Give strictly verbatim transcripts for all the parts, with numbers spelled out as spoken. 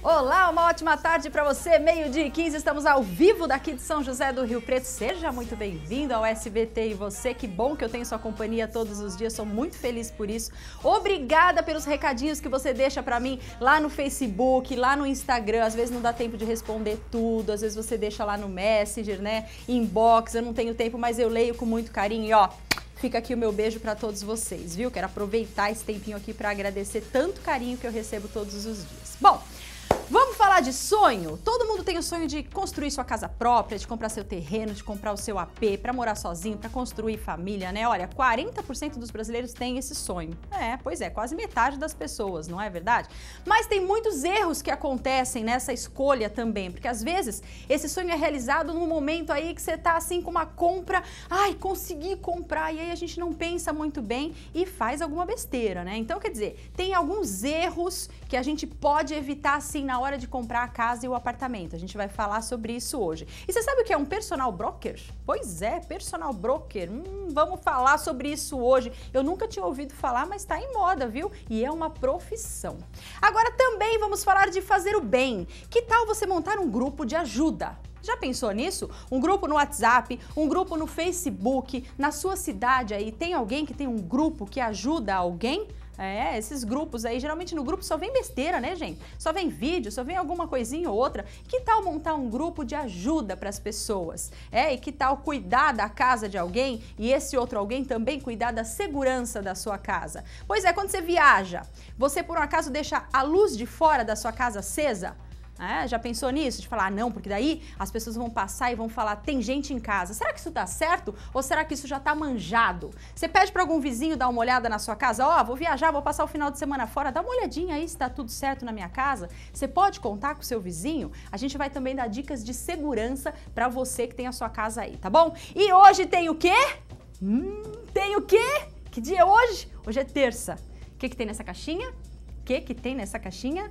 Olá, uma ótima tarde para você, meio-dia e quinze, estamos ao vivo daqui de São José do Rio Preto. Seja muito bem-vindo ao S B T e você, que bom que eu tenho sua companhia todos os dias, sou muito feliz por isso. Obrigada pelos recadinhos que você deixa para mim lá no Facebook, lá no Instagram, às vezes não dá tempo de responder tudo, às vezes você deixa lá no Messenger, né, inbox, eu não tenho tempo, mas eu leio com muito carinho e ó... Fica aqui o meu beijo para todos vocês, viu? Quero aproveitar esse tempinho aqui para agradecer tanto carinho que eu recebo todos os dias. Bom, vamos falar de sonho? Todo mundo tem o sonho de construir sua casa própria, de comprar seu terreno, de comprar o seu A P, para morar sozinho, para construir família, né? Olha, quarenta por cento dos brasileiros têm esse sonho. É, pois é, quase metade das pessoas, não é verdade? Mas tem muitos erros que acontecem nessa escolha também, porque às vezes esse sonho é realizado num momento aí que você tá assim com uma compra, ai, consegui comprar, e aí a gente não pensa muito bem e faz alguma besteira, né? Então, quer dizer, tem alguns erros que a gente pode evitar assim na hora de comprar a casa e o apartamento. A gente vai falar sobre isso hoje. E você sabe o que é um personal broker? Pois é, personal broker. Hum, vamos falar sobre isso hoje. Eu nunca tinha ouvido falar, mas tá em moda, viu? E é uma profissão. Agora também vamos falar de fazer o bem. Que tal você montar um grupo de ajuda? Já pensou nisso? Um grupo no WhatsApp, um grupo no Facebook, na sua cidade aí, tem alguém que tem um grupo que ajuda alguém? É, esses grupos aí, geralmente no grupo só vem besteira, né, gente? Só vem vídeo, só vem alguma coisinha ou outra. Que tal montar um grupo de ajuda para as pessoas? É, e que tal cuidar da casa de alguém e esse outro alguém também cuidar da segurança da sua casa? Pois é, quando você viaja, você por um acaso deixa a luz de fora da sua casa acesa? É, já pensou nisso? De falar, ah, não, porque daí as pessoas vão passar e vão falar, tem gente em casa. Será que isso tá certo? Ou será que isso já tá manjado? Você pede para algum vizinho dar uma olhada na sua casa, ó, oh, vou viajar, vou passar o final de semana fora, dá uma olhadinha aí se tá tudo certo na minha casa. Você pode contar com o seu vizinho? A gente vai também dar dicas de segurança para você que tem a sua casa aí, tá bom? E hoje tem o quê? Hum, tem o quê? Que dia é hoje? Hoje é terça. O que que tem nessa caixinha? O que que tem nessa caixinha?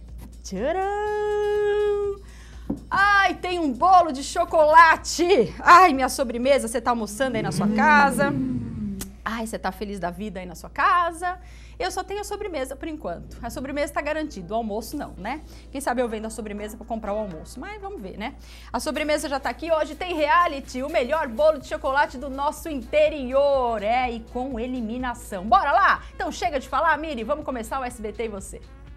Tcharam! Ai, tem um bolo de chocolate! Ai, minha sobremesa, você tá almoçando aí na sua casa? Ai, você tá feliz da vida aí na sua casa? Eu só tenho a sobremesa por enquanto. A sobremesa tá garantida, o almoço não, né? Quem sabe eu vendo a sobremesa pra comprar o almoço, mas vamos ver, né? A sobremesa já tá aqui, hoje tem reality, o melhor bolo de chocolate do nosso interior, é, e com eliminação. Bora lá? Então chega de falar, Miri, vamos começar o S B T e você.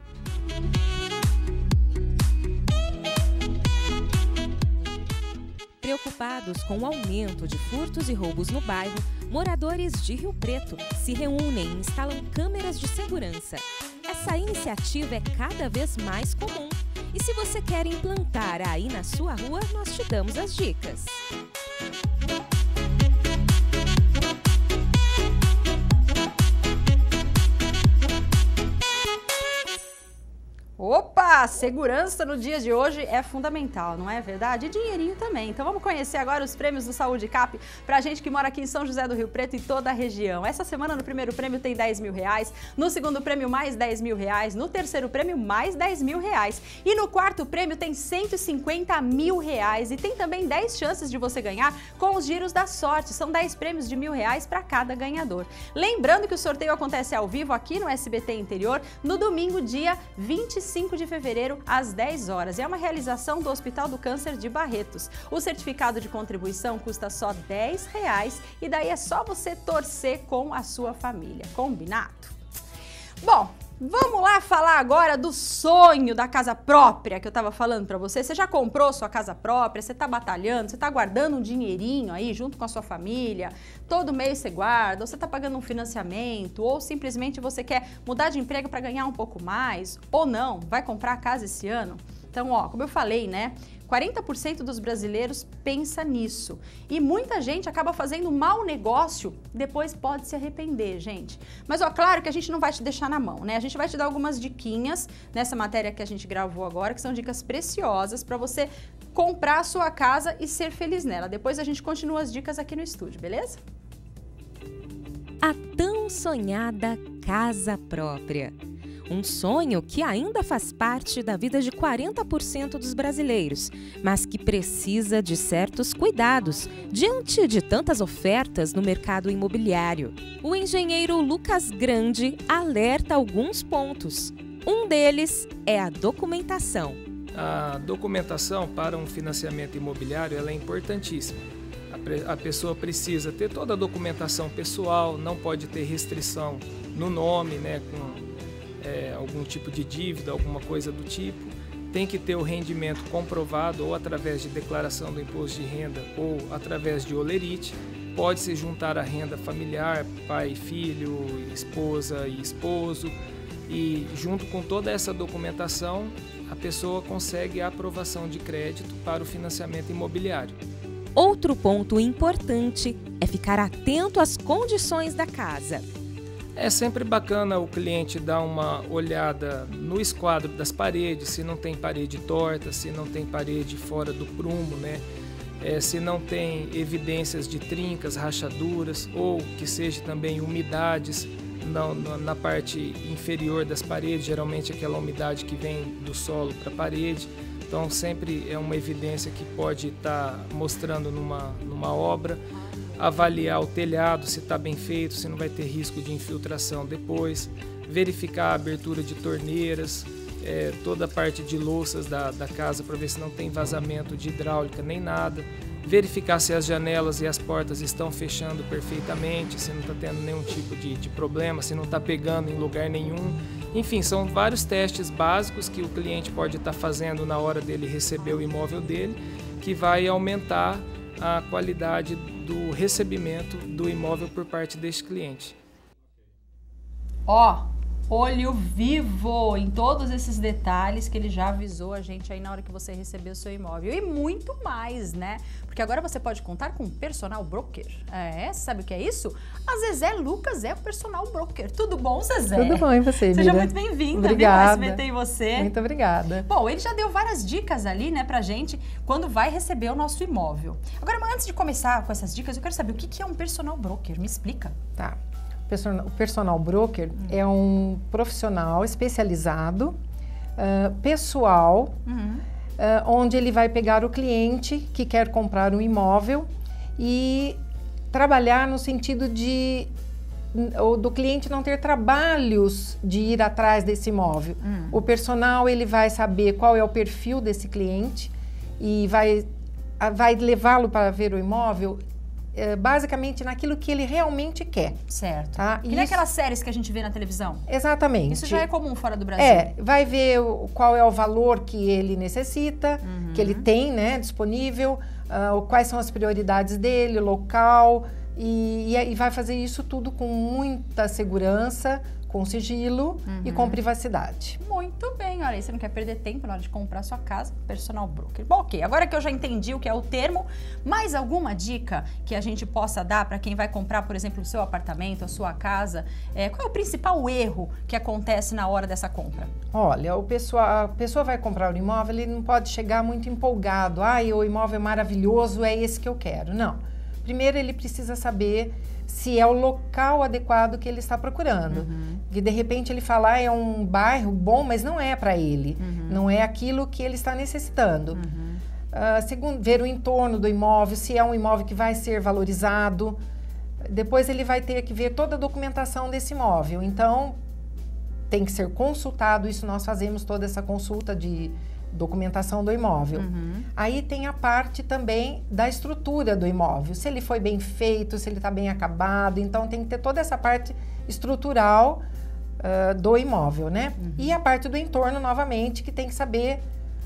Preocupados com o aumento de furtos e roubos no bairro, moradores de Rio Preto se reúnem e instalam câmeras de segurança. Essa iniciativa é cada vez mais comum. E se você quer implantar aí na sua rua, nós te damos as dicas. Opa, segurança no dia de hoje é fundamental, não é verdade? E dinheirinho também. Então vamos conhecer agora os prêmios do Saúde Cap pra gente que mora aqui em São José do Rio Preto e toda a região. Essa semana no primeiro prêmio tem dez mil reais, no segundo prêmio mais dez mil reais, no terceiro prêmio mais dez mil reais e no quarto prêmio tem cento e cinquenta mil reais e tem também dez chances de você ganhar com os giros da sorte. São dez prêmios de mil reais para cada ganhador. Lembrando que o sorteio acontece ao vivo aqui no S B T Interior no domingo, dia vinte e cinco de fevereiro, às dez horas. E é uma realização do Hospital do Câncer de Barretos. O certificado de contribuição custa só dez reais e daí é só você torcer com a sua família. Combinado? Bom, vamos lá falar agora do sonho da casa própria que eu tava falando pra você. Você já comprou sua casa própria? Você tá batalhando? Você tá guardando um dinheirinho aí junto com a sua família? Todo mês você guarda? Ou você tá pagando um financiamento? Ou simplesmente você quer mudar de emprego para ganhar um pouco mais? Ou não? Vai comprar a casa esse ano? Então, ó, como eu falei, né? quarenta por cento dos brasileiros pensa nisso. E muita gente acaba fazendo um mau negócio, depois pode se arrepender, gente. Mas, ó, claro que a gente não vai te deixar na mão, né? A gente vai te dar algumas diquinhas nessa matéria que a gente gravou agora, que são dicas preciosas para você comprar a sua casa e ser feliz nela. Depois a gente continua as dicas aqui no estúdio, beleza? A tão sonhada casa própria. Um sonho que ainda faz parte da vida de quarenta por cento dos brasileiros, mas que precisa de certos cuidados diante de tantas ofertas no mercado imobiliário. O engenheiro Lucas Grande alerta alguns pontos. Um deles é a documentação. A documentação para um financiamento imobiliário ela é importantíssima. A, a pessoa precisa ter toda a documentação pessoal, não pode ter restrição no nome, né, com é, algum tipo de dívida, alguma coisa do tipo. Tem que ter o rendimento comprovado ou através de declaração do imposto de renda ou através de holerite. Pode-se juntar a renda familiar, pai, filho, esposa e esposo. E junto com toda essa documentação, a pessoa consegue a aprovação de crédito para o financiamento imobiliário. Outro ponto importante é ficar atento às condições da casa. É sempre bacana o cliente dar uma olhada no esquadro das paredes, se não tem parede torta, se não tem parede fora do prumo, né? É, se não tem evidências de trincas, rachaduras ou que seja também umidades na, na, na parte inferior das paredes, geralmente aquela umidade que vem do solo para a parede. Então sempre é uma evidência que pode estar mostrando numa, numa obra. Avaliar o telhado, se está bem feito, se não vai ter risco de infiltração depois. Verificar a abertura de torneiras, é, toda a parte de louças da, da casa para ver se não tem vazamento de hidráulica nem nada. Verificar se as janelas e as portas estão fechando perfeitamente, se não está tendo nenhum tipo de, de problema, se não está pegando em lugar nenhum. Enfim, são vários testes básicos que o cliente pode estar fazendo na hora dele receber o imóvel dele, que vai aumentar a qualidade do recebimento do imóvel por parte deste cliente. Ó, olho vivo em todos esses detalhes que ele já avisou a gente aí na hora que você recebeu o seu imóvel. E muito mais, né? Porque agora você pode contar com um personal broker. É, sabe o que é isso? A Zezé Lucas é o personal broker. Tudo bom, Zezé? Tudo bom, e você, Mira? Seja muito bem-vinda. Obrigada. Viu, S B T e você. Muito obrigada. Bom, ele já deu várias dicas ali, né, pra gente quando vai receber o nosso imóvel. Agora, mas antes de começar com essas dicas, eu quero saber o que é um personal broker. Me explica. Tá. O personal broker hum. é um profissional especializado, uh, pessoal, uhum. uh, onde ele vai pegar o cliente que quer comprar um imóvel e trabalhar no sentido de ou do cliente não ter trabalhos de ir atrás desse imóvel. Hum. O personal ele vai saber qual é o perfil desse cliente e vai, vai levá-lo para ver o imóvel basicamente naquilo que ele realmente quer. Certo. Tá? Que nem aquelas séries que a gente vê na televisão. Exatamente. Isso já é comum fora do Brasil. É, vai ver o, qual é o valor que ele necessita, uhum. que ele tem, né, disponível, uh, quais são as prioridades dele, o local, e, e, e vai fazer isso tudo com muita segurança, com sigilo uhum. e com privacidade. Muito bem, olha aí, você não quer perder tempo na hora de comprar sua casa, personal broker. Bom, ok, agora que eu já entendi o que é o termo, mais alguma dica que a gente possa dar para quem vai comprar, por exemplo, o seu apartamento, a sua casa? É, qual é o principal erro que acontece na hora dessa compra? Olha, o pessoa, a pessoa vai comprar o imóvel, ele não pode chegar muito empolgado. Ah, o imóvel é maravilhoso, é esse que eu quero. Não. Primeiro ele precisa saber se é o local adequado que ele está procurando. Uhum. E de repente ele fala, ah, é um bairro bom, mas não é para ele. Uhum. Não é aquilo que ele está necessitando. Uhum. Uh, segundo, ver o entorno do imóvel, se é um imóvel que vai ser valorizado. Depois ele vai ter que ver toda a documentação desse imóvel. Então, tem que ser consultado. Isso nós fazemos toda essa consulta de documentação do imóvel. Uhum. Aí tem a parte também da estrutura do imóvel. Se ele foi bem feito, se ele está bem acabado. Então, tem que ter toda essa parte estrutural uh, do imóvel, né? Uhum. E a parte do entorno, novamente, que tem que saber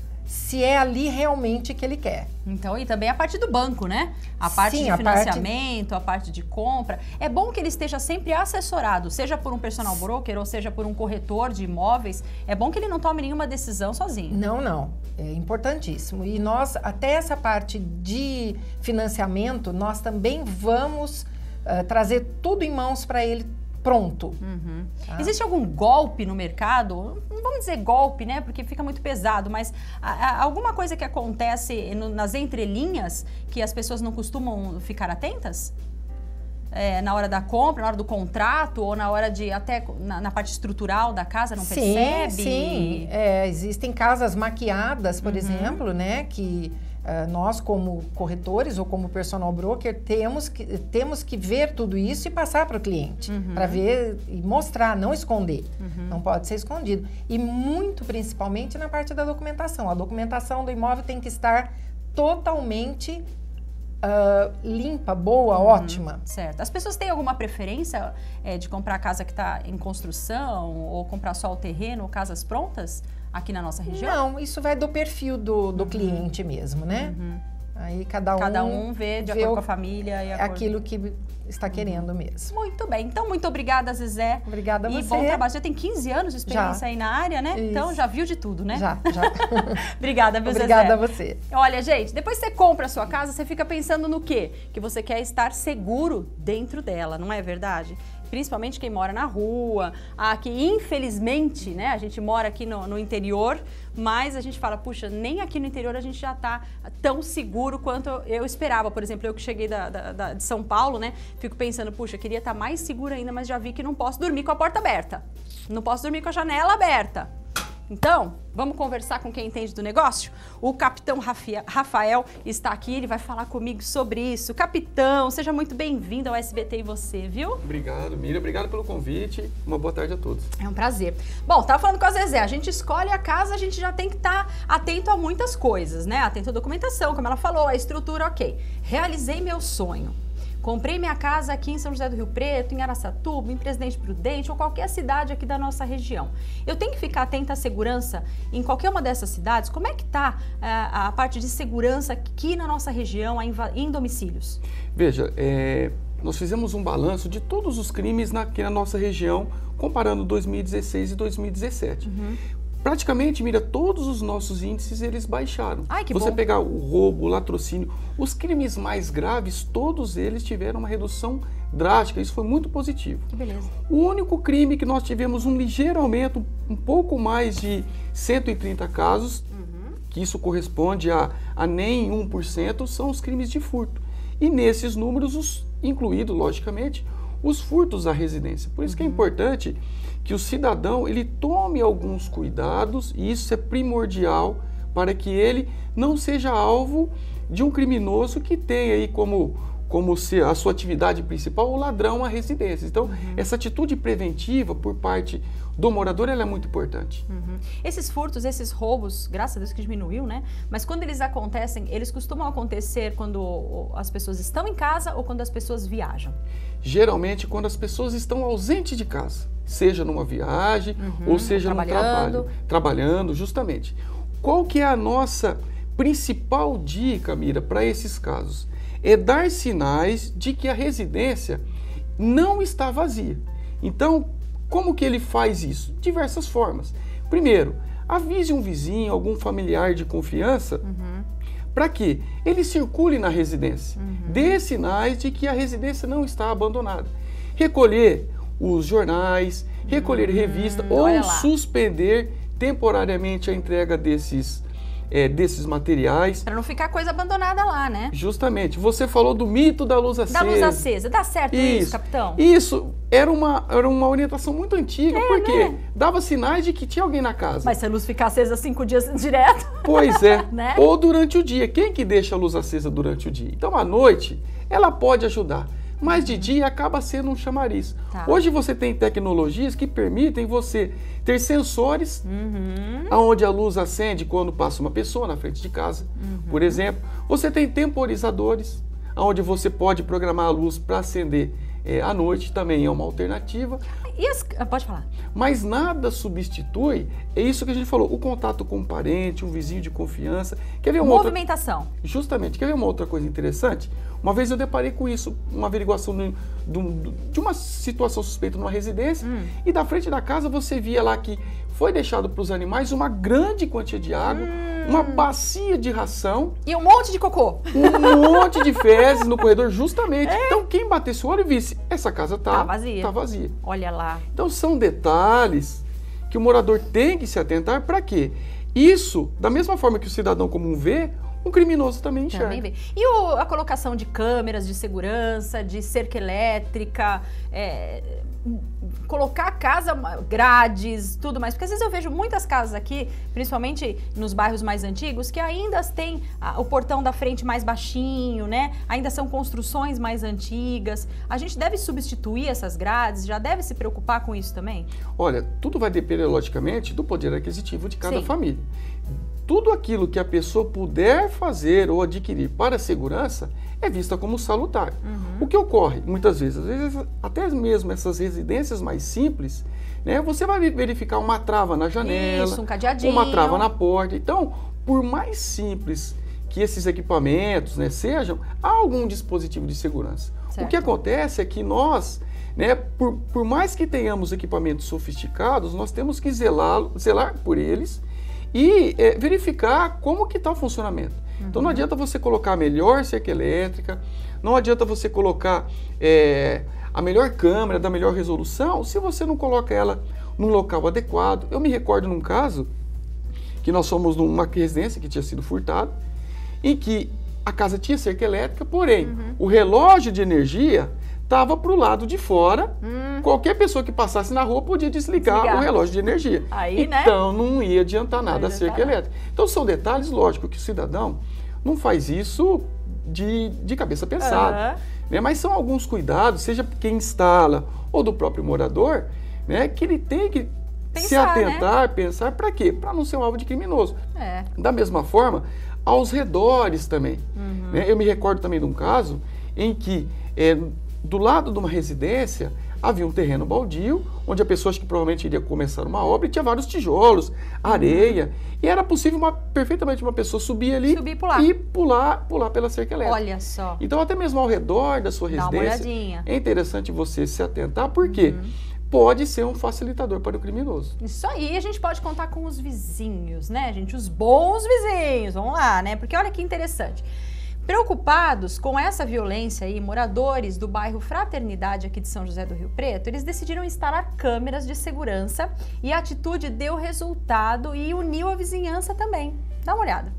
se é ali realmente que ele quer. Então, e também a parte do banco, né? A parte Sim, de financiamento, a parte... a parte de compra. É bom que ele esteja sempre assessorado, seja por um personal broker ou seja por um corretor de imóveis. É bom que ele não tome nenhuma decisão sozinho. Não, não. É importantíssimo. E nós, até essa parte de financiamento, nós também vamos uh, trazer tudo em mãos para ele pronto. Uhum. Tá? Existe algum golpe no mercado? Não vamos dizer golpe, né? Porque fica muito pesado, mas a, a, alguma coisa que acontece no, nas entrelinhas que as pessoas não costumam ficar atentas? é, na hora da compra, na hora do contrato, ou na hora de, até na, na parte estrutural da casa, não sim, percebe? Sim, é, existem casas maquiadas, por uhum. exemplo, né, que uh, nós como corretores ou como personal broker temos que, temos que ver tudo isso e passar para o cliente, uhum. para ver e mostrar, não esconder, uhum. não pode ser escondido. E muito principalmente na parte da documentação, a documentação do imóvel tem que estar totalmente Uh, limpa, boa, uhum, ótima. Certo. As pessoas têm alguma preferência é, de comprar a casa que está em construção ou comprar só o terreno ou casas prontas aqui na nossa região? Não, isso vai do perfil do, do uhum. cliente mesmo, né? Uhum. Aí cada um, cada um vê de vê acordo o, com a família e aquilo acordo... que está querendo mesmo. Muito bem. Então, muito obrigada, Zezé. Obrigada a você. E bom trabalho. Você tem quinze anos de experiência já. aí na área, né? Isso. Então, já viu de tudo, né? Já, já. Obrigada, viu, Obrigada Zezé? a você. Olha, gente, depois que você compra a sua casa, você fica pensando no quê? Que você quer estar seguro dentro dela, não é verdade? Principalmente quem mora na rua, aqui infelizmente, né, a gente mora aqui no, no interior, mas a gente fala, puxa, nem aqui no interior a gente já tá tão seguro quanto eu esperava. Por exemplo, eu que cheguei da, da, da, de São Paulo, né, fico pensando, puxa, queria estar mais segura ainda, mas já vi que não posso dormir com a porta aberta, não posso dormir com a janela aberta. Então, vamos conversar com quem entende do negócio? O capitão Rafael está aqui, ele vai falar comigo sobre isso. Capitão, seja muito bem-vindo ao S B T e você, viu? Obrigado, Miriam. Obrigado pelo convite. Uma boa tarde a todos. É um prazer. Bom, tava falando com a Zezé, a gente escolhe a casa, a gente já tem que estar tá atento a muitas coisas, né? Atento à documentação, como ela falou, a estrutura, ok. Realizei meu sonho. Comprei minha casa aqui em São José do Rio Preto, em Araçatuba, em Presidente Prudente ou qualquer cidade aqui da nossa região. Eu tenho que ficar atenta à segurança em qualquer uma dessas cidades? Como é que está a, a parte de segurança aqui na nossa região, em domicílios? Veja, é, nós fizemos um balanço de todos os crimes na, aqui na nossa região, comparando dois mil e dezesseis e dois mil e dezessete. Uhum. Praticamente, mira, todos os nossos índices eles baixaram. Ai, que Você bom. pegar o roubo, o latrocínio, os crimes mais graves, todos eles tiveram uma redução drástica. Isso foi muito positivo. Que beleza. O único crime que nós tivemos um ligeiro aumento, um pouco mais de cento e trinta casos, uhum. que isso corresponde a, a nem um por cento, são os crimes de furto. E nesses números, os, incluído, logicamente, os furtos à residência. Por isso uhum. que é importante que o cidadão ele tome alguns cuidados, e isso é primordial para que ele não seja alvo de um criminoso que tem aí como, como se a sua atividade principal o ladrão à residência. Então, uhum. essa atitude preventiva por parte do morador ela é muito importante. Uhum. Esses furtos, esses roubos, graças a Deus que diminuiu, né? Mas quando eles acontecem, eles costumam acontecer quando as pessoas estão em casa ou quando as pessoas viajam? Geralmente quando as pessoas estão ausentes de casa, seja numa viagem uhum, ou seja no trabalho, trabalhando, justamente. Qual que é a nossa principal dica, Mira, para esses casos? É dar sinais de que a residência não está vazia. Então, como que ele faz isso? Diversas formas. Primeiro, avise um vizinho, algum familiar de confiança, uhum. para que ele circule na residência. Uhum. Dê sinais de que a residência não está abandonada. Recolher os jornais, recolher uhum. revista ou suspender temporariamente a entrega desses, é, desses materiais. Para não ficar coisa abandonada lá, né? Justamente. Você falou do mito da luz acesa. Da luz acesa. Dá certo isso, isso capitão? Isso. Era uma, era uma orientação muito antiga, é, porque né? dava sinais de que tinha alguém na casa. Mas se a luz ficar acesa cinco dias direto... Pois é. né? Ou durante o dia. Quem que deixa a luz acesa durante o dia? Então, à noite, ela pode ajudar. Mas de dia acaba sendo um chamariz. Tá. Hoje você tem tecnologias que permitem você ter sensores uhum. onde a luz acende quando passa uma pessoa na frente de casa, uhum. por exemplo. Você tem temporizadores, onde você pode programar a luz para acender é, à noite, também é uma alternativa. E as... Pode falar. Mas nada substitui, é isso que a gente falou, o contato com um parente, um vizinho de confiança. Quer ver uma Movimentação. Outra... Justamente. Quer ver uma outra coisa interessante? Uma vez eu deparei com isso, uma averiguação de, de, de uma situação suspeita numa residência, hum. e da frente da casa você via lá que foi deixado para os animais uma grande quantia de água, hum. uma bacia de ração. E um monte de cocô. Um monte de fezes no corredor, justamente. É. Então quem batesse o olho e visse, essa casa está tá vazia. Tá vazia. Olha lá. Então são detalhes que o morador tem que se atentar para quê? Isso, da mesma forma que o cidadão comum vê, um criminoso também enxerga. Também vê. E o, a colocação de câmeras de segurança, de cerca elétrica, é, colocar a casa, grades, tudo mais. Porque às vezes eu vejo muitas casas aqui, principalmente nos bairros mais antigos, que ainda tem a, o portão da frente mais baixinho, né? Ainda são construções mais antigas. A gente deve substituir essas grades? Já deve se preocupar com isso também? Olha, tudo vai depender, logicamente, do poder aquisitivo de cada Sim. família. Tudo aquilo que a pessoa puder fazer ou adquirir para a segurança é vista como salutar. Uhum. O que ocorre muitas vezes, às vezes até mesmo essas residências mais simples, né, você vai verificar uma trava na janela, Isso, um cadeadinho, uma trava na porta. Então, por mais simples que esses equipamentos, né, sejam, há algum dispositivo de segurança. Certo. O que acontece é que nós, né, por, por mais que tenhamos equipamentos sofisticados, nós temos que zelar, zelar por eles e é, verificar como que está o funcionamento. Uhum. Então não adianta você colocar a melhor cerca elétrica, não adianta você colocar é, a melhor câmera da melhor resolução se você não coloca ela num local adequado. Eu me recordo num caso que nós fomos numa residência que tinha sido furtada, em que a casa tinha cerca elétrica, porém uhum. o relógio de energia estava para o lado de fora. Hum. Qualquer pessoa que passasse na rua podia desligar, desligar. o relógio de energia. Aí, então, né? não ia adiantar nada a cerca elétrica. Então, são detalhes, lógico, que o cidadão não faz isso de, de cabeça pensada. Uhum. Né? Mas são alguns cuidados, seja quem instala ou do próprio morador, né, que ele tem que pensar, se atentar, né? pensar, para quê? Para não ser um alvo de criminoso. É. Da mesma forma, aos redores também. Uhum. Né? Eu me recordo também de um caso em que é, do lado de uma residência havia um terreno baldio, onde a pessoa que provavelmente iria começar uma obra e tinha vários tijolos, areia, uhum. e era possível uma, perfeitamente uma pessoa subir ali subir e pular. e pular, pular pela cerca elétrica. Olha só. Então até mesmo ao redor da sua Dá residência, uma é interessante você se atentar, porque uhum. pode ser um facilitador para o criminoso. Isso aí, a gente pode contar com os vizinhos, né, gente? Os bons vizinhos, vamos lá, né? Porque olha que interessante. Preocupados com essa violência aí, moradores do bairro Fraternidade aqui de São José do Rio Preto, eles decidiram instalar câmeras de segurança e a atitude deu resultado e uniu a vizinhança também. Dá uma olhada.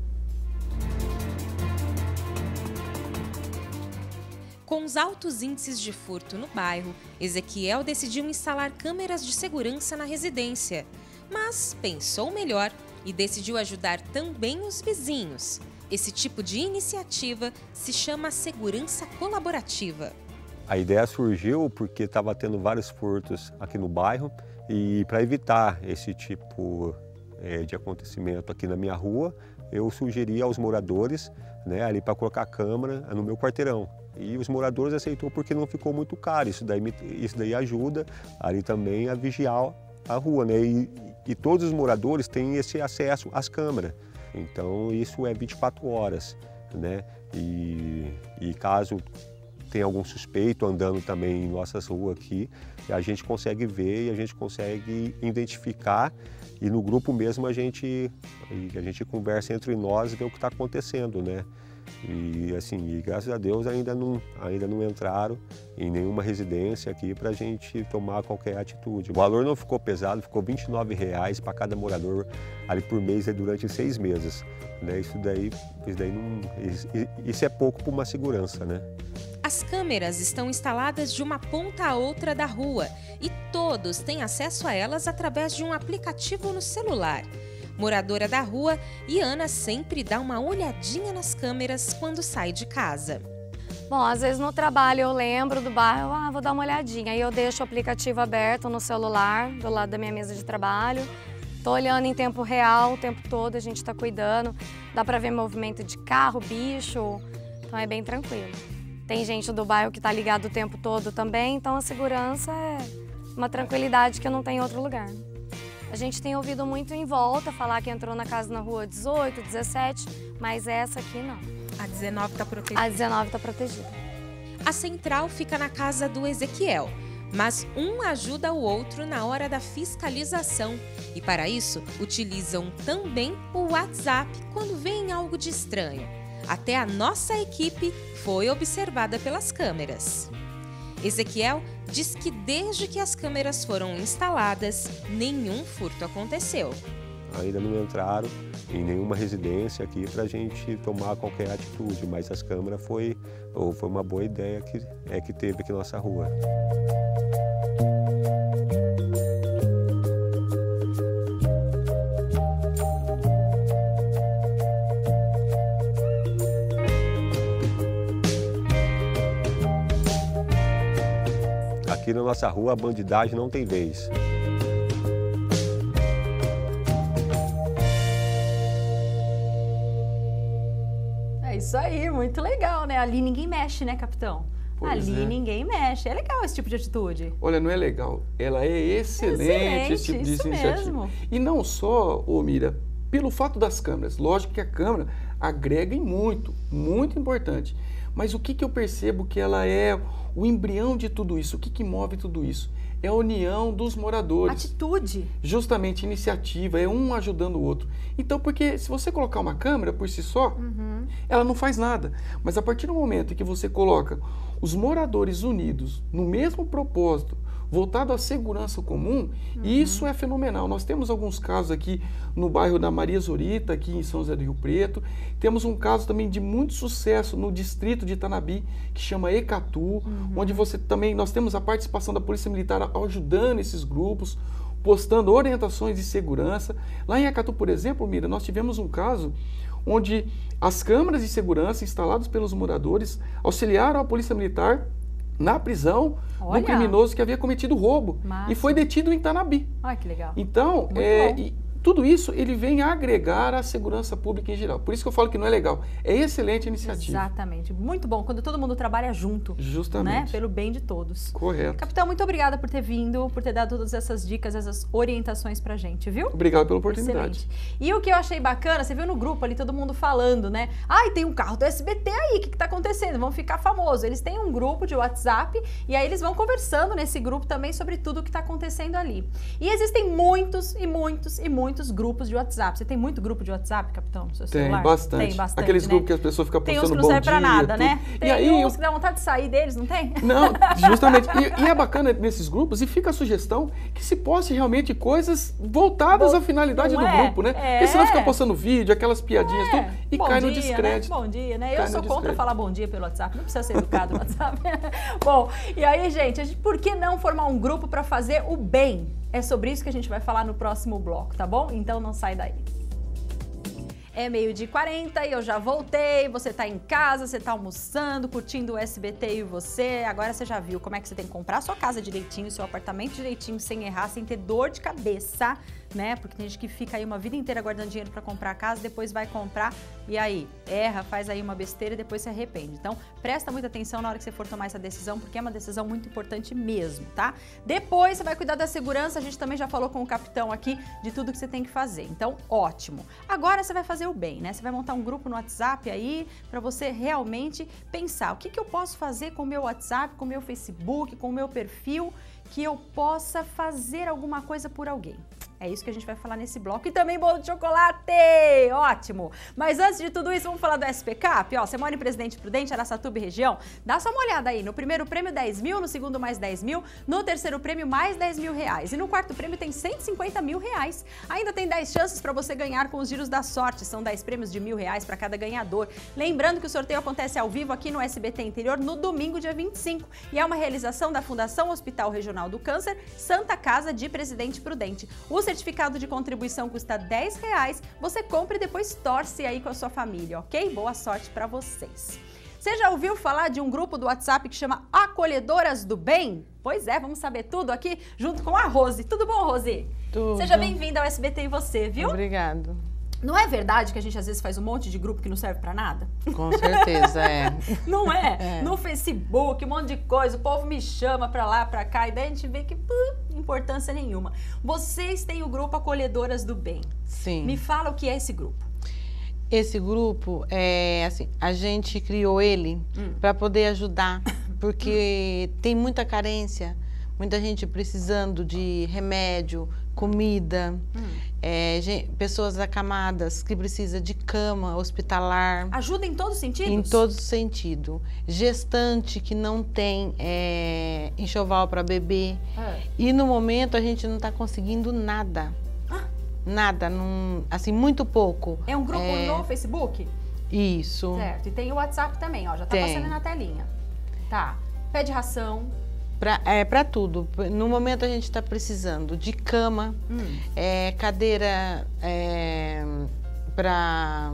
Com os altos índices de furto no bairro, Ezequiel decidiu instalar câmeras de segurança na residência, mas pensou melhor e decidiu ajudar também os vizinhos. Esse tipo de iniciativa se chama segurança colaborativa. A ideia surgiu porque estava tendo vários furtos aqui no bairro e para evitar esse tipo é, de acontecimento aqui na minha rua, eu sugeri aos moradores, né, ali para colocar câmera no meu quarteirão. E os moradores aceitou porque não ficou muito caro. Isso daí, isso daí ajuda ali também a vigiar a rua, né? E, e todos os moradores têm esse acesso às câmeras. Então isso é vinte e quatro horas, né? E, e caso tenha algum suspeito andando também em nossas ruas aqui, a gente consegue ver e a gente consegue identificar e no grupo mesmo a gente, a gente conversa entre nós e vê o que está acontecendo, né? E assim, e graças a Deus ainda não, ainda não entraram em nenhuma residência aqui para a gente tomar qualquer atitude. O valor não ficou pesado, ficou vinte e nove reais para cada morador ali por mês durante seis meses. Né? Isso daí, isso daí não, isso, isso é pouco para uma segurança, né? As câmeras estão instaladas de uma ponta a outra da rua e todos têm acesso a elas através de um aplicativo no celular. Moradora da rua, Iana sempre dá uma olhadinha nas câmeras quando sai de casa. Bom, às vezes no trabalho eu lembro do bairro, ah, vou dar uma olhadinha. Aí eu deixo o aplicativo aberto no celular, do lado da minha mesa de trabalho. Tô olhando em tempo real o tempo todo, a gente tá cuidando. Dá pra ver movimento de carro, bicho, então é bem tranquilo. Tem gente do bairro que tá ligado o tempo todo também, então a segurança é uma tranquilidade que eu não tenho em outro lugar. A gente tem ouvido muito em volta falar que entrou na casa na rua dezoito, dezessete, mas essa aqui não. A dezenove está protegida. A dezenove está protegida. A central fica na casa do Ezequiel, mas um ajuda o outro na hora da fiscalização. E para isso, utilizam também o WhatsApp quando veem algo de estranho. Até a nossa equipe foi observada pelas câmeras. Ezequiel diz que desde que as câmeras foram instaladas, nenhum furto aconteceu. Ainda não entraram em nenhuma residência aqui para a gente tomar qualquer atitude, mas as câmeras foi, ou foi uma boa ideia que, é, que teve aqui na nossa rua. Aqui na nossa rua a bandidagem não tem vez. É isso aí, muito legal, né? Ali ninguém mexe, né, capitão? Pois Ali é. ninguém mexe. É legal esse tipo de atitude. Olha, não é legal. Ela é excelente, Excelente, esse tipo de isso iniciativa. mesmo. E não só, ô Mira, pelo fato das câmeras. Lógico que a câmera agrega em muito, muito importante. Mas o que, que eu percebo que ela é o embrião de tudo isso? O que, que move tudo isso? É a união dos moradores. Atitude. Justamente, iniciativa, é um ajudando o outro. Então, porque se você colocar uma câmera por si só, Uhum. ela não faz nada. Mas a partir do momento em que você coloca os moradores unidos no mesmo propósito, voltado à segurança comum, Uhum. isso é fenomenal. Nós temos alguns casos aqui no bairro da Maria Zorita, aqui em São José do Rio Preto. Temos um caso também de muito sucesso no distrito de Itanabi, que chama Ecatu, Uhum. onde você também, nós temos a participação da Polícia Militar ajudando esses grupos, postando orientações de segurança. Lá em Ecatu, por exemplo, Mira, nós tivemos um caso onde as câmeras de segurança instaladas pelos moradores auxiliaram a Polícia Militar na prisão Olha. do criminoso que havia cometido roubo Massa. e foi detido em Itanabi. Olha que legal. Então, Muito é, bom. e tudo isso ele vem agregar a segurança pública em geral. Por isso que eu falo que não é legal. É excelente a iniciativa. Exatamente. Muito bom. Quando todo mundo trabalha junto. Justamente. Né? Pelo bem de todos. Correto. Capitão, muito obrigada por ter vindo, por ter dado todas essas dicas, essas orientações pra gente, viu? Obrigado pela oportunidade. Excelente. E o que eu achei bacana, você viu no grupo ali, todo mundo falando, né? Ai, tem um carro do S B T aí, o que, que tá acontecendo? Vão ficar famosos. Eles têm um grupo de WhatsApp e aí eles vão conversando nesse grupo também sobre tudo o que tá acontecendo ali. E existem muitos e muitos e muitos grupos de WhatsApp. Você tem muito grupo de WhatsApp, capitão, no seu Tem celular? bastante. Tem bastante, Aqueles né? grupos que as pessoas ficam Tem postando uns que não bom servem pra dia, nada, tudo. né? E Tem aí, uns eu- que dá vontade de sair deles, não tem? Não, justamente. E, e é bacana nesses grupos, e fica a sugestão que se poste realmente coisas voltadas Bom, à finalidade não do é? grupo, né? É. Porque senão fica postando vídeo, aquelas piadinhas, É, tudo, e bom cai no dia, descrédito. Né? Bom dia, né? Eu Cai no sou contra descrédito. falar bom dia pelo WhatsApp, não precisa ser educado no WhatsApp. Bom, e aí, gente, a gente, por que não formar um grupo para fazer o bem? É sobre isso que a gente vai falar no próximo bloco, tá bom? Então não sai daí. É meio-dia e quarenta e eu já voltei, você tá em casa, você tá almoçando, curtindo o S B T e você, agora você já viu como é que você tem que comprar a sua casa direitinho, seu apartamento direitinho, sem errar, sem ter dor de cabeça, né? Porque tem gente que fica aí uma vida inteira guardando dinheiro para comprar a casa, depois vai comprar e aí erra, faz aí uma besteira e depois se arrepende. Então, presta muita atenção na hora que você for tomar essa decisão, porque é uma decisão muito importante mesmo, tá? Depois você vai cuidar da segurança, a gente também já falou com o capitão aqui de tudo que você tem que fazer. Então, ótimo. Agora você vai fazer o bem, né? Você vai montar um grupo no WhatsApp aí para você realmente pensar o que, que eu posso fazer com o meu WhatsApp, com o meu Facebook, com o meu perfil, que eu possa fazer alguma coisa por alguém. É isso que a gente vai falar nesse bloco. E também bolo de chocolate! Ótimo! Mas antes de tudo isso, vamos falar do S P Cap. Ó, você mora em Presidente Prudente, Araçatuba e região? Dá só uma olhada aí. No primeiro prêmio, dez mil. No segundo, mais dez mil. No terceiro prêmio, mais dez mil reais. E no quarto prêmio, tem cento e cinquenta mil reais. Ainda tem dez chances para você ganhar com os giros da sorte. São dez prêmios de mil reais para cada ganhador. Lembrando que o sorteio acontece ao vivo aqui no S B T Interior no domingo, dia vinte e cinco. E é uma realização da Fundação Hospital Regional do Câncer, Santa Casa de Presidente Prudente. O certificado de contribuição custa dez reais, você compra e depois torce aí com a sua família, ok? Boa sorte para vocês. Você já ouviu falar de um grupo do WhatsApp que chama Acolhedoras do Bem? Pois é, vamos saber tudo aqui junto com a Rose. Tudo bom, Rose? Tudo. Seja bem-vinda ao S B T e você, viu? Obrigado. Não é verdade que a gente às vezes faz um monte de grupo que não serve pra nada? Com certeza, é. Não é? É. No Facebook, um monte de coisa, o povo me chama pra lá, pra cá, e daí a gente vê que pô, importância nenhuma. Vocês têm o grupo Acolhedoras do Bem. Sim. Me fala o que é esse grupo. Esse grupo, é assim, a gente criou ele Hum. para poder ajudar, porque tem muita carência, muita gente precisando de remédio, comida, Hum. é, gen- pessoas acamadas que precisam de cama hospitalar. Ajuda em todos os sentidos? Em todo sentido. Gestante que não tem é, enxoval para beber. Ah. E no momento a gente não está conseguindo nada. nada, num, assim, muito pouco. É um grupo é... no Facebook? Isso. Certo, e tem o WhatsApp também, ó, já tá tem. passando na telinha. Tá, pede ração. Pra, é para tudo. No momento a gente está precisando de cama, hum. é, cadeira é, para...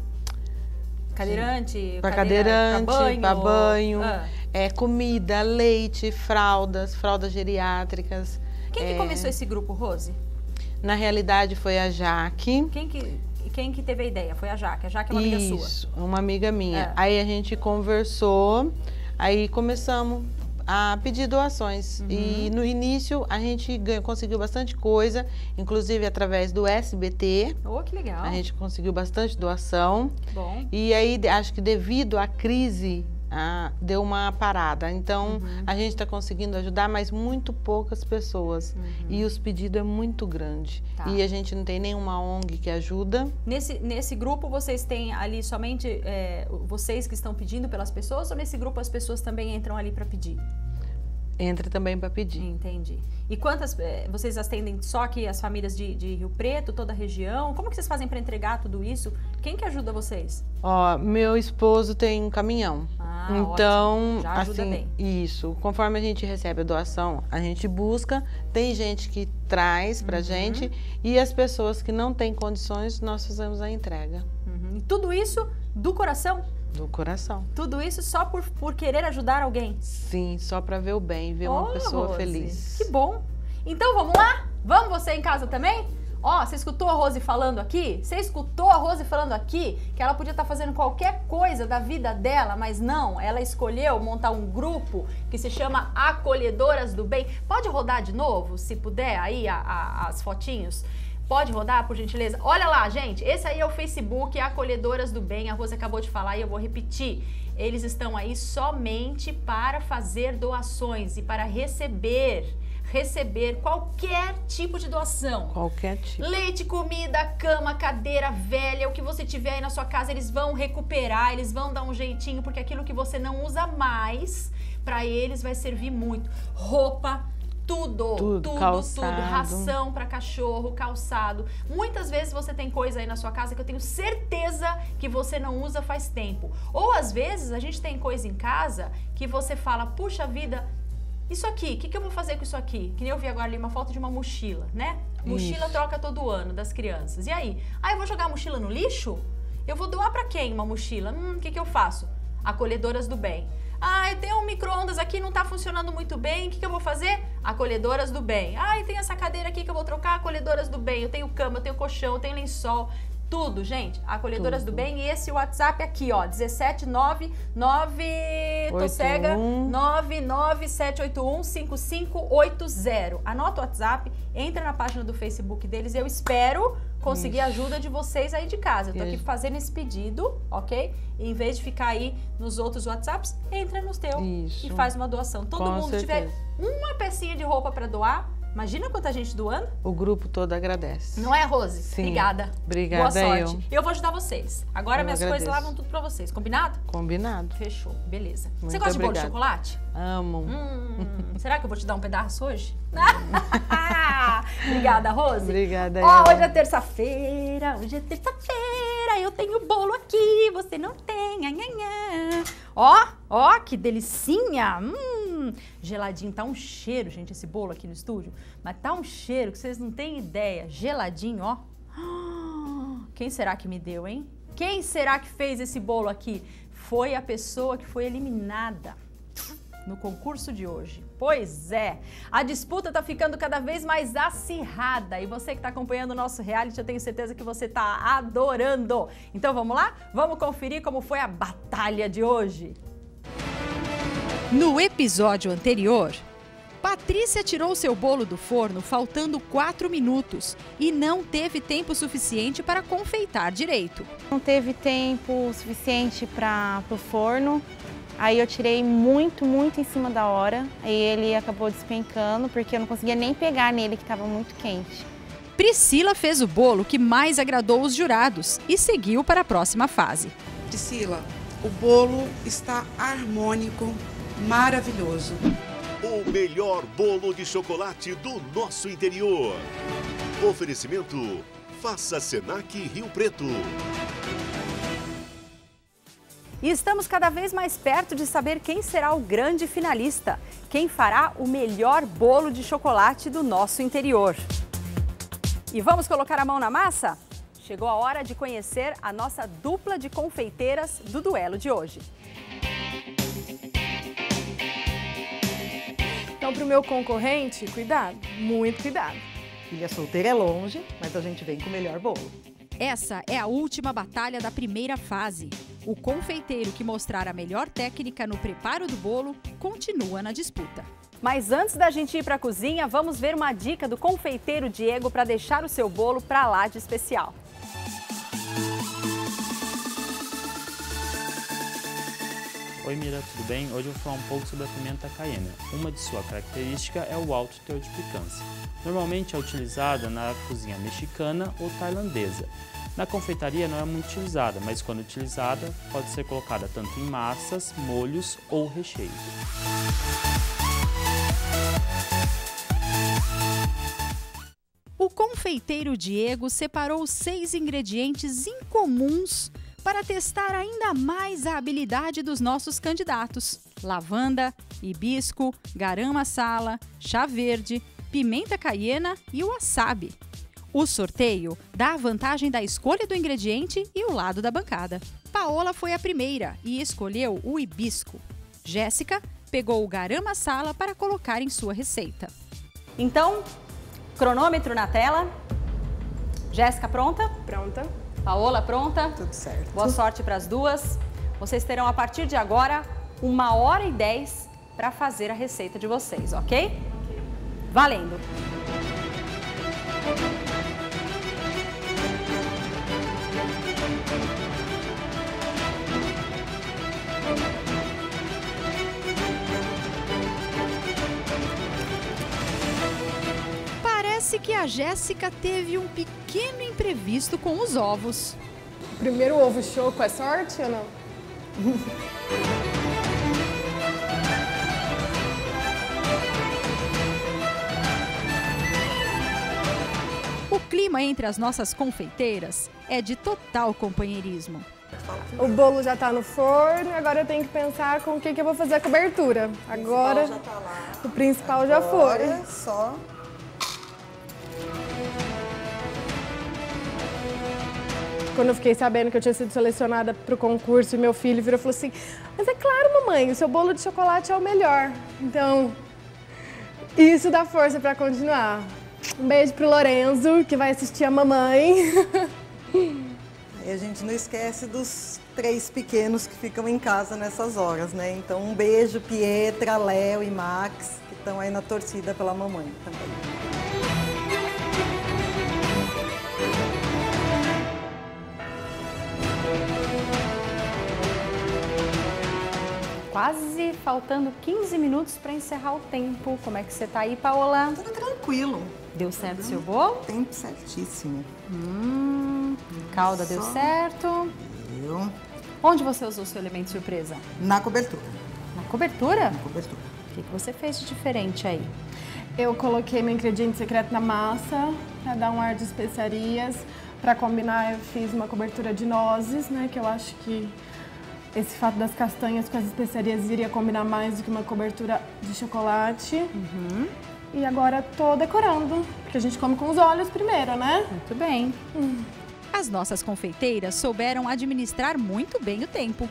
Cadeirante, para cadeirante, para banho, pra banho ah. é, comida, leite, fraldas, fraldas geriátricas. Quem é... que começou esse grupo, Rose? Na realidade foi a Jaque. Quem que, quem que teve a ideia? Foi a Jaque. A Jaque é uma amiga sua? Isso, uma amiga minha. É. Aí a gente conversou, aí começamos a pedir doações. Uhum. E no início a gente ganhou, conseguiu bastante coisa, inclusive através do S B T. Oh, que legal. A gente conseguiu bastante doação. Que bom. E aí acho que devido à crise ah, deu uma parada. Então uhum. a gente está conseguindo ajudar, mas muito poucas pessoas. Uhum. E os pedidos é muito grande. Tá. E a gente não tem nenhuma O N G que ajuda. Nesse, nesse grupo vocês têm ali somente é, vocês que estão pedindo pelas pessoas, ou nesse grupo as pessoas também entram ali para pedir? Entra também para pedir. Entendi. E quantas, vocês atendem só aqui as famílias de, de Rio Preto, toda a região? Como que vocês fazem para entregar tudo isso? Quem que ajuda vocês? Ó, meu esposo tem um caminhão. Ah, então, ótimo. Já ajuda assim, bem. Isso. Conforme a gente recebe a doação, a gente busca. Tem gente que traz pra uhum. gente. E as pessoas que não têm condições, nós fazemos a entrega. Uhum. E tudo isso do coração? Do coração. Tudo isso só por, por querer ajudar alguém? Sim, só para ver o bem, ver oh, uma pessoa Rose, feliz. Que bom. Então vamos lá? Vamos você em casa também? Ó, você escutou a Rose falando aqui? Você escutou a Rose falando aqui que ela podia estar fazendo qualquer coisa da vida dela, mas não, ela escolheu montar um grupo que se chama Acolhedoras do Bem. Pode rodar de novo, se puder, aí a, a, as fotinhos? Pode rodar, por gentileza? Olha lá, gente, esse aí é o Facebook Acolhedoras do Bem, a Rose acabou de falar e eu vou repetir. Eles estão aí somente para fazer doações e para receber, receber qualquer tipo de doação. Qualquer tipo. Leite, comida, cama, cadeira, velha, o que você tiver aí na sua casa, eles vão recuperar, eles vão dar um jeitinho, porque aquilo que você não usa mais, para eles vai servir muito. Roupa, Tudo, tudo, tudo, calçado. tudo. Ração para cachorro, calçado. Muitas vezes você tem coisa aí na sua casa que eu tenho certeza que você não usa faz tempo. Ou às vezes a gente tem coisa em casa que você fala, puxa vida, isso aqui, o que, que eu vou fazer com isso aqui? Que nem eu vi agora ali uma foto de uma mochila, né? Mochila isso. Troca todo ano das crianças. E aí? Ah, eu vou jogar a mochila no lixo? Eu vou doar para quem uma mochila? Hum, o que, que eu faço? Acolhedoras do Bem. Ah, eu tenho um micro-ondas aqui, não tá funcionando muito bem, o que, que eu vou fazer? Acolhedoras do Bem. Ah, e tem essa cadeira aqui que eu vou trocar, Acolhedoras do Bem. Eu tenho cama, eu tenho colchão, eu tenho lençol, tudo, gente. Acolhedoras tudo. do Bem. E esse WhatsApp aqui, ó, dezessete nove nove, tô cega, nove nove sete oito um cinco cinco oito zero. Anota o WhatsApp, entra na página do Facebook deles, eu espero conseguir a ajuda de vocês aí de casa. Eu tô aqui fazendo esse pedido, ok? E em vez de ficar aí nos outros WhatsApps, entra nos teus e faz uma doação. Todo Com mundo certeza. tiver uma pecinha de roupa para doar, imagina quanta gente doando. O grupo todo agradece. Não é, Rose? Sim. Obrigada. Obrigada. Boa sorte. Eu, eu vou ajudar vocês. Agora eu minhas agradeço. coisas lá vão tudo para vocês. Combinado? Combinado. Fechou. Beleza. Muito Você gosta obrigada. de bolo de chocolate? Amo. Hum, será que eu vou te dar um pedaço hoje? Obrigada, Rose. Obrigada. Ó, eu. hoje é terça-feira. Hoje é terça-feira. Eu tenho bolo aqui. Você não tem. Anhanhã. Ó, ó, que delicinha. Hum, geladinho. Tá um cheiro, gente, esse bolo aqui no estúdio. Mas tá um cheiro que vocês não têm ideia. Geladinho, ó. Quem será que me deu, hein? Quem será que fez esse bolo aqui? Foi a pessoa que foi eliminada no concurso de hoje. Pois é, a disputa tá ficando cada vez mais acirrada e você que tá acompanhando o nosso reality, eu tenho certeza que você tá adorando. Então vamos lá? Vamos conferir como foi a batalha de hoje. No episódio anterior, Patrícia tirou seu bolo do forno faltando quatro minutos e não teve tempo suficiente para confeitar direito. Não teve tempo suficiente para o forno, aí eu tirei muito, muito em cima da hora, aí ele acabou despencando porque eu não conseguia nem pegar nele que estava muito quente. Priscila fez o bolo que mais agradou os jurados e seguiu para a próxima fase. Priscila, o bolo está harmônico, maravilhoso. O melhor bolo de chocolate do nosso interior. Oferecimento Faça Senac Rio Preto. E estamos cada vez mais perto de saber quem será o grande finalista, quem fará o melhor bolo de chocolate do nosso interior. E vamos colocar a mão na massa? Chegou a hora de conhecer a nossa dupla de confeiteiras do duelo de hoje. Então, para o meu concorrente, cuidado, muito cuidado. Filha solteira é longe, mas a gente vem com o melhor bolo. Essa é a última batalha da primeira fase. O confeiteiro que mostrar a melhor técnica no preparo do bolo continua na disputa. Mas antes da gente ir para a cozinha, vamos ver uma dica do confeiteiro Diego para deixar o seu bolo para lá de especial. Oi Mira, tudo bem? Hoje eu vou falar um pouco sobre a pimenta caiena. Uma de sua característica é o alto teor de picância. Normalmente é utilizada na cozinha mexicana ou tailandesa. Na confeitaria não é muito utilizada, mas quando utilizada pode ser colocada tanto em massas, molhos ou recheios. O confeiteiro Diego separou seis ingredientes incomuns para testar ainda mais a habilidade dos nossos candidatos: lavanda, hibisco, garam masala, chá verde, pimenta caiena e o wasabi. O sorteio dá a vantagem da escolha do ingrediente e o lado da bancada. Paola foi a primeira e escolheu o hibisco. Jéssica pegou o garam masala para colocar em sua receita. Então, cronômetro na tela. Jéssica, pronta? Pronta. Paola, pronta? Tudo certo. Boa sorte para as duas. Vocês terão, a partir de agora, uma hora e dez para fazer a receita de vocês, ok? Valendo! Parece que a Jéssica teve um pequeno imprevisto com os ovos. Primeiro ovo choco é sorte ou não? O clima entre as nossas confeiteiras é de total companheirismo. O bolo já está no forno e agora eu tenho que pensar com o que, que eu vou fazer a cobertura. Agora, O principal já tá lá. O principal Agora, já foi. é só... Quando eu fiquei sabendo que eu tinha sido selecionada para o concurso, e meu filho virou e falou assim: mas é claro, mamãe, o seu bolo de chocolate é o melhor. Então, isso dá força para continuar. Um beijo pro Lorenzo, que vai assistir a mamãe. E a gente não esquece dos três pequenos que ficam em casa nessas horas, né? Então, um beijo, Pietra, Léo e Max, que estão aí na torcida pela mamãe também. Quase faltando quinze minutos para encerrar o tempo. Como é que você tá aí, Paola? Tudo tranquilo. Deu certo o seu bolo? Tempo certíssimo. Hum, calda deu Só certo. Deu. Onde você usou o seu elemento surpresa? Na cobertura. Na cobertura? Na cobertura. O que, que você fez de diferente aí? Eu coloquei meu ingrediente secreto na massa, para dar um ar de especiarias. Para combinar, eu fiz uma cobertura de nozes, né? Que eu acho que esse fato das castanhas com as especiarias iria combinar mais do que uma cobertura de chocolate. Uhum. E agora tô decorando, porque a gente come com os olhos primeiro, né? Muito bem. Hum. As nossas confeiteiras souberam administrar muito bem o tempo.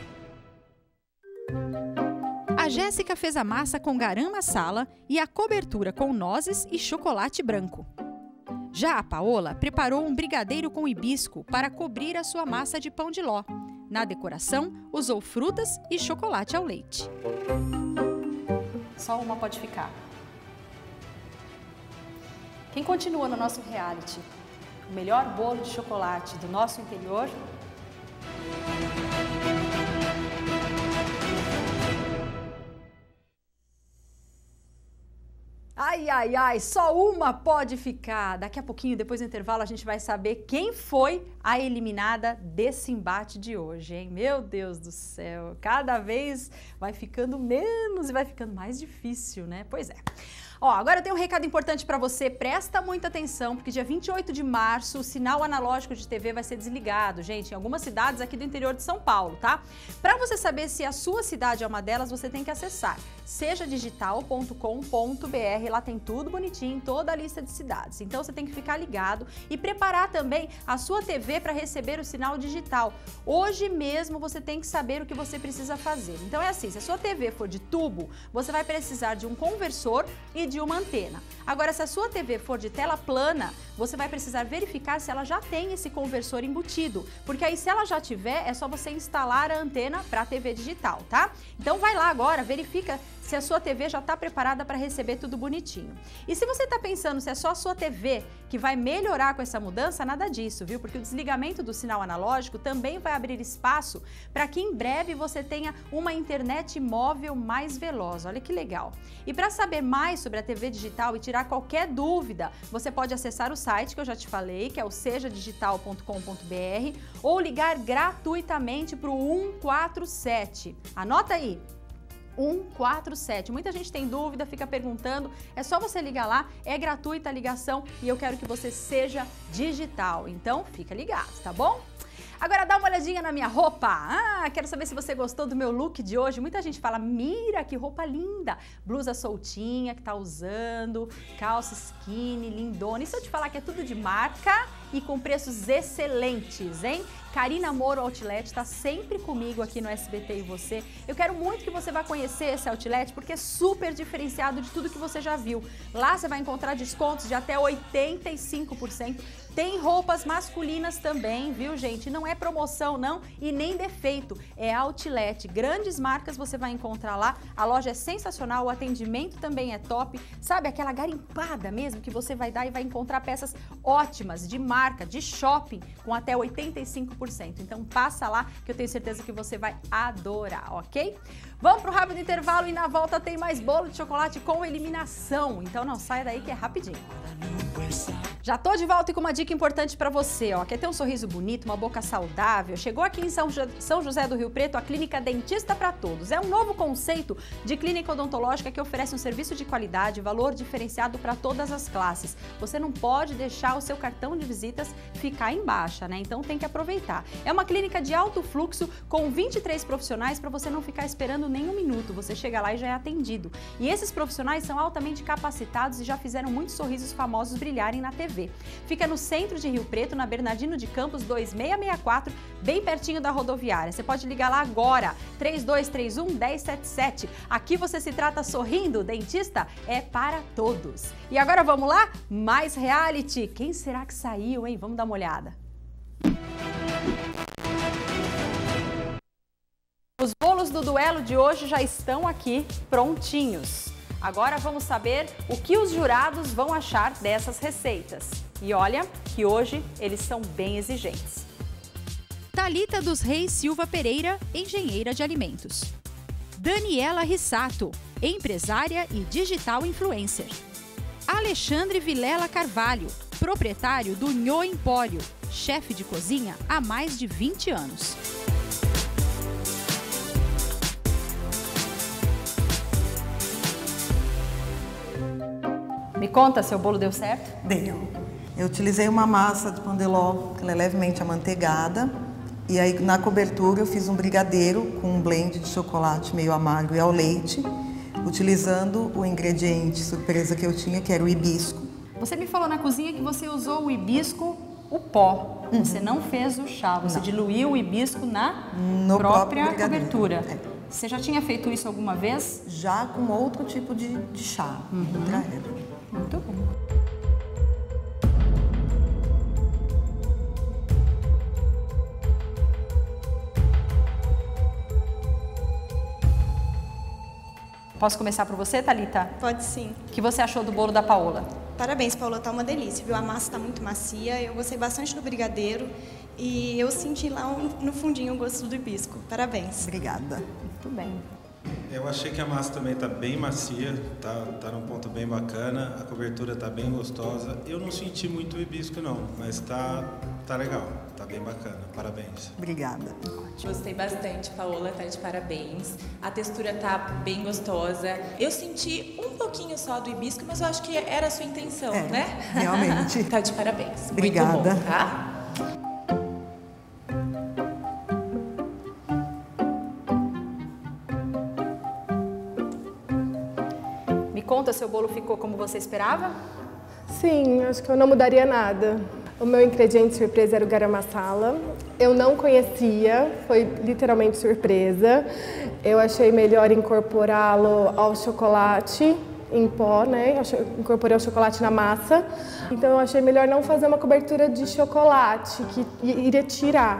A Jéssica fez a massa com garam masala e a cobertura com nozes e chocolate branco. Já a Paola preparou um brigadeiro com hibisco para cobrir a sua massa de pão de ló. Na decoração, usou frutas e chocolate ao leite. Só uma pode ficar. Quem continua no nosso reality? O melhor bolo de chocolate do nosso interior? Ai, ai, ai, só uma pode ficar. Daqui a pouquinho, depois do intervalo, a gente vai saber quem foi a eliminada desse embate de hoje, hein? Meu Deus do céu, cada vez vai ficando menos e vai ficando mais difícil, né? Pois é. Ó, agora eu tenho um recado importante para você, presta muita atenção, porque dia vinte e oito de março o sinal analógico de T V vai ser desligado, gente, em algumas cidades aqui do interior de São Paulo, tá? Para você saber se a sua cidade é uma delas, você tem que acessar seja digital ponto com ponto br, lá tem tudo bonitinho, toda a lista de cidades. Então você tem que ficar ligado e preparar também a sua T V para receber o sinal digital. Hoje mesmo você tem que saber o que você precisa fazer. Então é assim, se a sua T V for de tubo, você vai precisar de um conversor e de uma antena. Agora, se a sua T V for de tela plana, você vai precisar verificar se ela já tem esse conversor embutido, porque aí se ela já tiver, é só você instalar a antena para a T V digital, tá? Então vai lá agora, verifica se a sua T V já está preparada para receber tudo bonitinho. E se você está pensando se é só a sua T V que vai melhorar com essa mudança, nada disso, viu? Porque o desligamento do sinal analógico também vai abrir espaço para que em breve você tenha uma internet móvel mais veloz. Olha que legal! E para saber mais sobre a T V digital e tirar qualquer dúvida, você pode acessar o site que eu já te falei, que é o seja digital ponto com ponto br, ou ligar gratuitamente para o um quatro sete. Anota aí! um quatro sete. Muita gente tem dúvida, fica perguntando, é só você ligar lá, é gratuita a ligação e eu quero que você seja digital. Então, fica ligado, tá bom? Agora dá uma olhadinha na minha roupa. Ah, quero saber se você gostou do meu look de hoje. Muita gente fala, mira que roupa linda. Blusa soltinha que tá usando, calça skinny, lindona. E se eu te falar que é tudo de marca e com preços excelentes, hein? Karina Moro Outlet está sempre comigo aqui no S B T e você. Eu quero muito que você vá conhecer esse outlet porque é super diferenciado de tudo que você já viu. Lá você vai encontrar descontos de até oitenta e cinco por cento. Tem roupas masculinas também, viu, gente? Não é promoção, não, e nem defeito. É outlet. Grandes marcas você vai encontrar lá. A loja é sensacional, o atendimento também é top. Sabe, aquela garimpada mesmo que você vai dar e vai encontrar peças ótimas, de marca, de shopping, com até oitenta e cinco por cento. Então passa lá que eu tenho certeza que você vai adorar, ok? Vamos pro rápido intervalo e na volta tem mais bolo de chocolate com eliminação. Então não saia daí que é rapidinho. Já tô de volta e com uma dica importante para você, ó. Quer ter um sorriso bonito, uma boca saudável? Chegou aqui em São, São José do Rio Preto a Clínica Dentista para Todos. É um novo conceito de clínica odontológica que oferece um serviço de qualidade e valor diferenciado para todas as classes. Você não pode deixar o seu cartão de visitas ficar em baixa, né? Então tem que aproveitar. É uma clínica de alto fluxo com vinte e três profissionais para você não ficar esperando nem um minuto. Você chega lá e já é atendido. E esses profissionais são altamente capacitados e já fizeram muitos sorrisos famosos brilharem na T V. Fica no centro de Rio Preto, na Bernardino de Campos dois seis seis quatro, bem pertinho da rodoviária. Você pode ligar lá agora, três dois três um, um zero sete sete. Aqui você se trata sorrindo, dentista é para todos. E agora vamos lá? Mais reality. Quem será que saiu, hein? Vamos dar uma olhada. Os bolos do duelo de hoje já estão aqui prontinhos. Agora vamos saber o que os jurados vão achar dessas receitas. E olha que hoje eles são bem exigentes. Thalita dos Reis Silva Pereira, engenheira de alimentos. Daniela Rissato, empresária e digital influencer. Alexandre Vilela Carvalho, proprietário do Nhô Empório, chefe de cozinha há mais de vinte anos. Me conta, seu bolo deu certo? Deu. Eu utilizei uma massa de pão de ló, que ela é levemente amanteigada. E aí na cobertura eu fiz um brigadeiro com um blend de chocolate meio amargo e ao leite, utilizando o ingrediente surpresa que eu tinha, que era o hibisco. Você me falou na cozinha que você usou o hibisco, o pó. Uhum. Você não fez o chá, você não. diluiu o hibisco na no própria cobertura. É. Você já tinha feito isso alguma vez? Já com outro tipo de, de chá. Uhum. Muito bom. Posso começar por você, Thalita? Pode sim. O que você achou do bolo da Paola? Parabéns, Paola, tá uma delícia, viu? A massa tá muito macia, eu gostei bastante do brigadeiro e eu senti lá no fundinho o gosto do hibisco. Parabéns. Obrigada. Muito bem. Eu achei que a massa também está bem macia, tá, tá num ponto bem bacana, a cobertura está bem gostosa. Eu não senti muito o hibisco não, mas tá, tá legal, tá bem bacana. Parabéns. Obrigada. Gostei bastante, Paola, tá de parabéns. A textura tá bem gostosa. Eu senti um pouquinho só do hibisco, mas eu acho que era a sua intenção, é, né? Realmente. Tá de parabéns. Obrigada. Muito bom, tá? Conta, seu bolo ficou como você esperava? Sim, acho que eu não mudaria nada. O meu ingrediente surpresa era o garam masala. Eu não conhecia, foi literalmente surpresa. Eu achei melhor incorporá-lo ao chocolate em pó, né? Eu incorporei o chocolate na massa. Então eu achei melhor não fazer uma cobertura de chocolate, que iria tirar.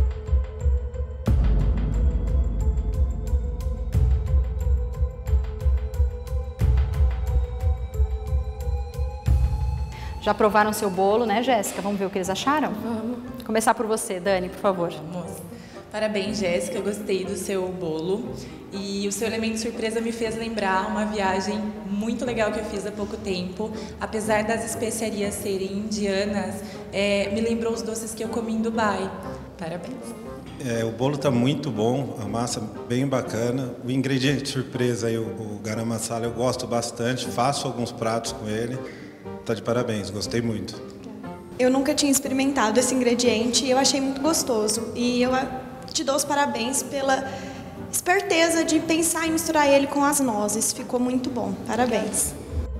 Já provaram seu bolo, né, Jéssica? Vamos ver o que eles acharam? Vamos. Começar por você, Dani, por favor. Vamos. Parabéns, Jéssica. Eu gostei do seu bolo. E o seu elemento surpresa me fez lembrar uma viagem muito legal que eu fiz há pouco tempo. Apesar das especiarias serem indianas, é, me lembrou os doces que eu comi em Dubai. Parabéns. É, o bolo está muito bom, a massa bem bacana. O ingrediente surpresa, aí, o, o garam masala, eu gosto bastante. Faço alguns pratos com ele. Tá de parabéns, gostei muito. Eu nunca tinha experimentado esse ingrediente e eu achei muito gostoso. E eu te dou os parabéns pela esperteza de pensar em misturar ele com as nozes. Ficou muito bom. Parabéns.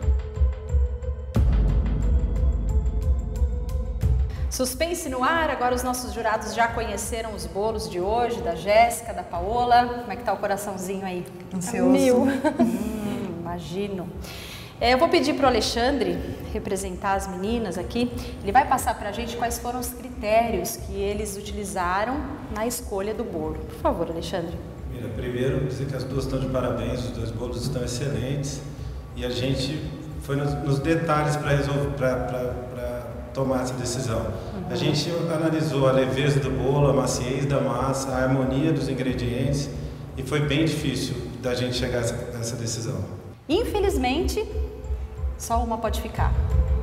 Suspense no ar, agora os nossos jurados já conheceram os bolos de hoje, da Jéssica, da Paola. Como é que tá o coraçãozinho aí? Ansioso. Mil. hum, imagino. Eu vou pedir para o Alexandre representar as meninas aqui. Ele vai passar para a gente quais foram os critérios que eles utilizaram na escolha do bolo. Por favor, Alexandre. Mira, primeiro, dizer que as duas estão de parabéns, os dois bolos estão excelentes. E a gente foi nos, nos detalhes para tomar essa decisão. Uhum. A gente analisou a leveza do bolo, a maciez da massa, a harmonia dos ingredientes. E foi bem difícil da gente chegar a essa, a essa decisão. Infelizmente, só uma pode ficar.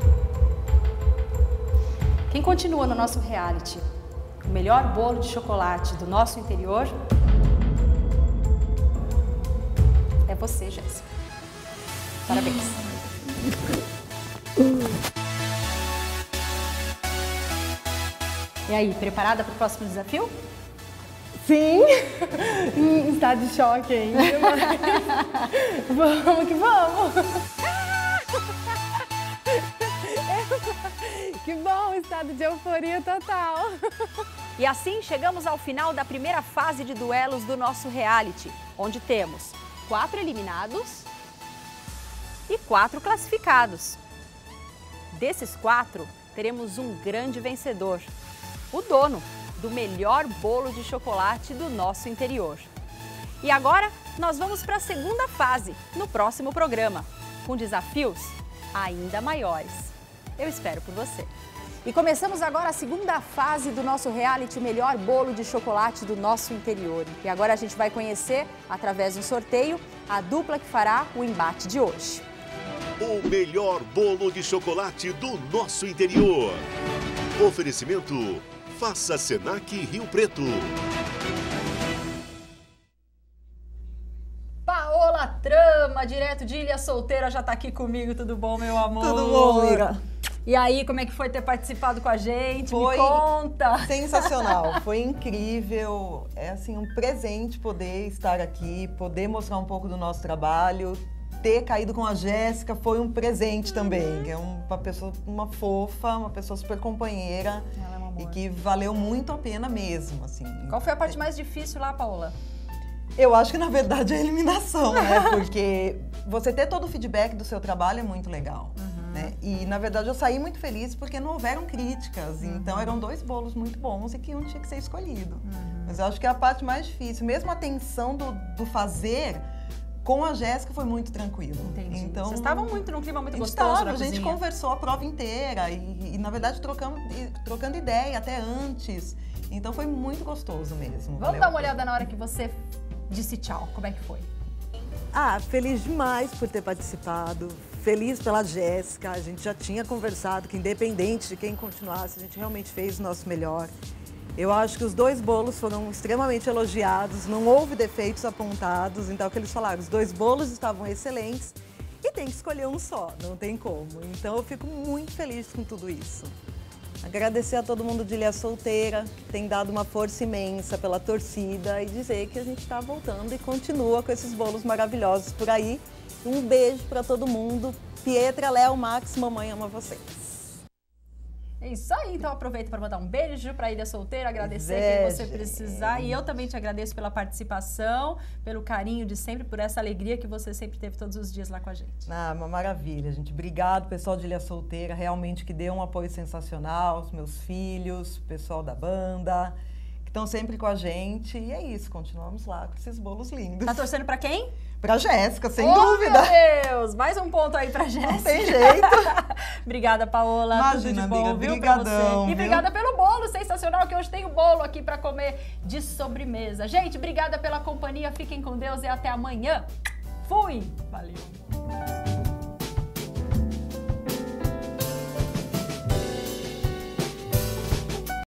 Quem continua no nosso reality, o melhor bolo de chocolate do nosso interior, é você, Jéssica. Parabéns. E aí, preparada para o próximo desafio? Sim, em estado de choque ainda, mas vamos que vamos. Que bom, estado de euforia total. E assim chegamos ao final da primeira fase de duelos do nosso reality, onde temos quatro eliminados e quatro classificados. Desses quatro, teremos um grande vencedor, o dono do melhor bolo de chocolate do nosso interior. E agora, nós vamos para a segunda fase, no próximo programa, com desafios ainda maiores. Eu espero por você. E começamos agora a segunda fase do nosso reality, o melhor bolo de chocolate do nosso interior. E agora a gente vai conhecer, através de um sorteio, a dupla que fará o embate de hoje. O melhor bolo de chocolate do nosso interior. Oferecimento Faça Senac Rio Preto. Paola Trama, direto de Ilha Solteira, já tá aqui comigo. Tudo bom, meu amor? Tudo bom, amiga. E aí, como é que foi ter participado com a gente? Foi Me conta! Sensacional, foi incrível. É assim um presente poder estar aqui, poder mostrar um pouco do nosso trabalho. Ter caído com a Jéssica foi um presente também, que é uma pessoa, uma fofa, uma pessoa super companheira. Ela é um amor. E que valeu muito a pena mesmo, assim. Qual foi a parte mais difícil lá, Paola? Eu acho que, na verdade, é a eliminação, né? Porque você ter todo o feedback do seu trabalho é muito legal, uhum. né? E, na verdade, eu saí muito feliz porque não houveram críticas. Uhum. Então, eram dois bolos muito bons e que um tinha que ser escolhido. Uhum. Mas eu acho que é a parte mais difícil. Mesmo a tensão do, do fazer... Com a Jéssica foi muito tranquilo. Entendi. Então, vocês estavam muito num clima muito a gente gostoso tava, na A gente cozinha. conversou a prova inteira e, e na verdade, trocamos, trocando ideia até antes. Então, foi muito gostoso mesmo. Vamos valeu. dar uma olhada na hora que você disse tchau. Como é que foi? Ah, feliz demais por ter participado, feliz pela Jéssica, a gente já tinha conversado que independente de quem continuasse, a gente realmente fez o nosso melhor. Eu acho que os dois bolos foram extremamente elogiados, não houve defeitos apontados, então é o que eles falaram, os dois bolos estavam excelentes e tem que escolher um só, não tem como. Então eu fico muito feliz com tudo isso. Agradecer a todo mundo de Ilha Solteira, que tem dado uma força imensa pela torcida e dizer que a gente está voltando e continua com esses bolos maravilhosos por aí. Um beijo para todo mundo. Pietra, Léo, Max, mamãe ama vocês. É isso aí, então aproveita para mandar um beijo para a Ilha Solteira, agradecer Beijo. quem você precisar. E eu também te agradeço pela participação, pelo carinho de sempre, por essa alegria que você sempre teve todos os dias lá com a gente. Ah, uma maravilha, gente. Obrigado, pessoal de Ilha Solteira, realmente que deu um apoio sensacional, os meus filhos, o pessoal da banda, que estão sempre com a gente. E é isso, continuamos lá com esses bolos lindos. Tá torcendo para quem? Pra Jéssica, sem oh, dúvida. Meu Deus! Mais um ponto aí pra Jéssica. Não tem jeito. Obrigada, Paola. Imagina, tudo de bom, amiga, viu, brigadão, pra você. E viu? obrigada pelo bolo sensacional, que hoje tem o bolo aqui pra comer de sobremesa. Gente, obrigada pela companhia. Fiquem com Deus e até amanhã. Fui! Valeu!